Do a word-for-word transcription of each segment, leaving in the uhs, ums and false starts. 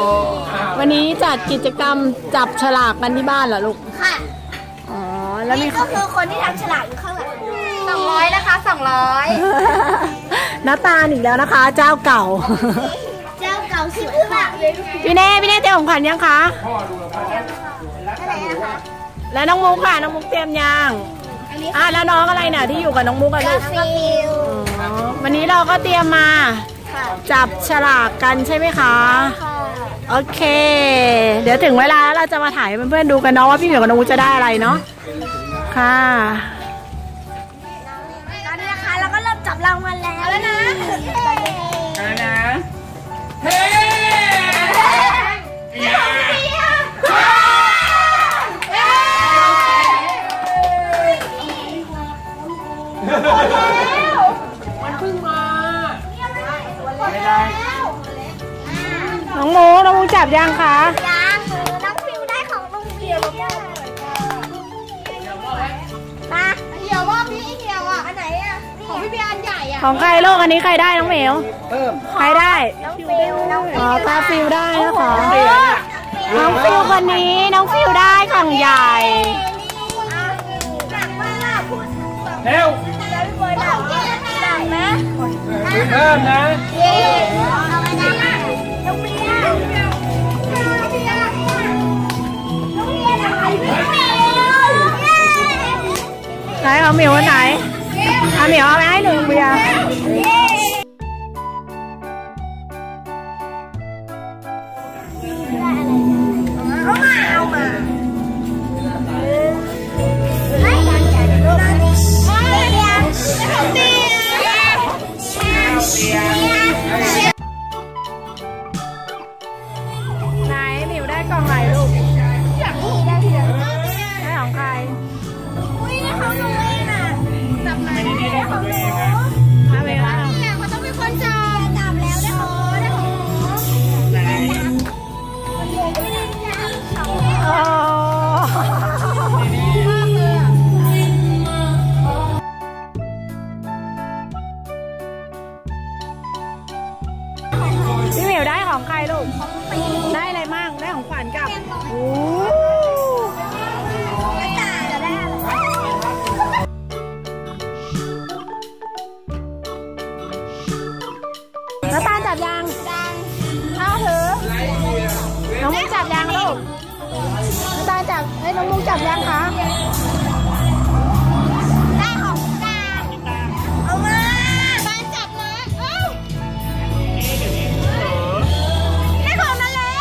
วันนี้จัดกิจกรรมจับฉลากกันที่บ้านเหรอลูกค่ะอ๋อแล้วนี่ก็คือคนที่ทำฉลากอยู่ข้างหลังสองร้อยนะคะสองร้อยน้าตาอีกแล้วนะคะเจ้าเก่าเจ้าเก่าสวยมากเลยพี่เน่พี่เน่เตรียมของขวัญยังคะแล้วน้องมุกค่ะน้องมุกเตรียมยังอ่ะแล้วน้องอะไรน่ะที่อยู่กับน้องมุกกันลูกวันนี้เราก็เตรียมมาจับฉลากกันใช่ไหมคะโอเคเดี๋ยวถึงเวลาเราจะมาถ่ายเพื่อนๆดูกันเนาะว่าพี่เหมียวกับน้องมุกจะได้อะไรเนาะค่ะตอนนี้นะคะเราก็เริ่มจับรางวัลแล้วแล้วนะอะไรนะเฮ้มันเพิ่งมาไม่ได้น้องโมน้องโมจับยังคะยังน้องฟิวได้ของลุงเหี่ยวมาเหี่ยวว่าพี่เหี่ยวอ่ะอันไหนอ่ะของพี่เบียร์อันใหญ่อ่ะของใครโลกอันนี้ใครได้น้องเหมียวใครได้น้องฟิวน้องฟิวอ๋อตาฟิวได้นะคะน้องฟิวคนนี้น้องฟิวได้ของใหญ่เร็วได้ไหมเพิ่มนะเย้เอาไปนะน้องเบียร์น้องเบียร์น้องเบียร์น้องเบียร์ไหนไหนเอาเหมียวไหนเอาเหมียวเอาไปให้หนึ่งเบียร์เอามาเอามาไหนหมิวได้กล่องไหนลูกอยากรู้ได้ที่ไหนได้ของใครอุ้ยได้ของหนูเองอ่ะจับไหนได้ของหนูทำไมล่ะเนี่ยเขาต้องเป็นคนจับจับแล้วได้ของได้ของไหนโอ้พี่เหมียวได้ของใครลูกได้อะไรมั่งได้ของขวัญกับโอ้น้ำตาลจับยังเอาเถอะน้องมุกจับยังลูกน้ำตาลจับเอ้ยน้องมุกจับยังคะได้ของตาเอามาตาจับนะเอ้าได้ของนั่นแหละ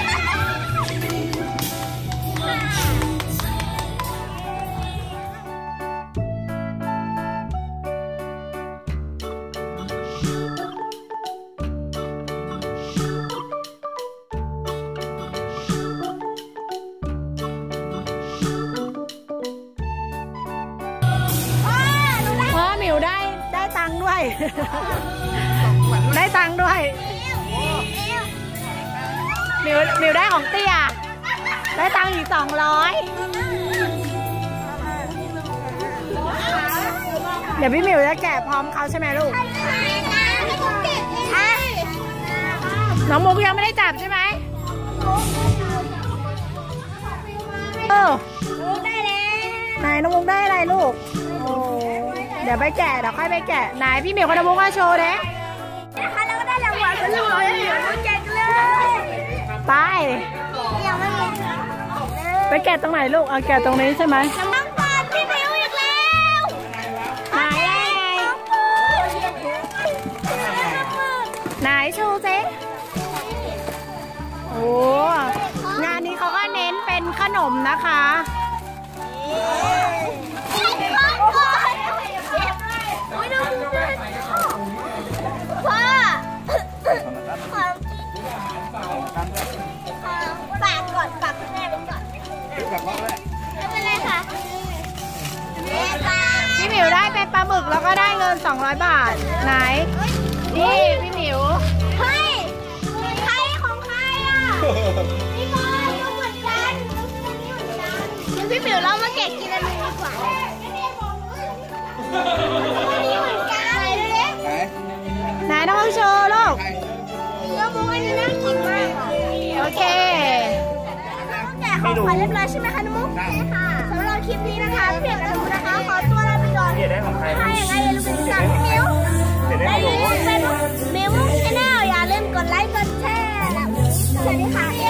หมิวได้ได้ตังค์ด้วยได้ตังค์ด้วยหมิวหมิวได้ของเตี้ยได้ตังค์อีกสองร้อยเดี๋ยวพี่หมิวจะแกะพร้อมเขาใช่ไหมลูกน้องมุกยังไม่ได้จับใช่ไหมเออได้แล้วไหนน้องมุกได้อะไรลูกโอ้เดี๋ยวไปแกะเดี๋ยวค่อยไปแกะไหนพี่เหมียวกับน้องมุกมาโชว์เด้นะคะแล้วก็ได้รางวัลเป็นร้อยเหรียญแจกเลยไปยังไม่มีไปแกะตรงไหนลูกเอาแกะตรงนี้ใช่ไหมน้ำมันปาดพี่เหมียวอีกแล้วไหนไหนชูสิโอ้งานนี้เขาก็เน้นเป็นขนมนะคะพ่อฝากก่อนฝากคุณแม่ไปก่อนไม่เป็นไรค่ะพี่หมิวได้เป็นปลาหมึกแล้วก็ได้เงินสองร้อยบาทไหนนี่พี่หมิวเฮ้ยใครของใครอ่ะพี่บอยก็เหมือนกันเดี๋ยวพี่หมิวเรามาแกะกินอันนี้ดีกว่าไหนน้องโชว์ลูกแล้วมุกอันนี้น่ากินมากของขวัญเรียบร้อยใช่ไหมคะน้องมุกใช่ค่ะสำหรับคลิปนี้นะคะเปลี่ยนกับน้องมุกนะคะขอตัวลาไปก่อนถ้าอย่างไรอย่าลืมกดติดตามพี่มิวในยูทูบเฟซบุ๊กมิวมุกชาแนลอย่าลืมกดไลค์กดแชร์และสวัสดีค่ะ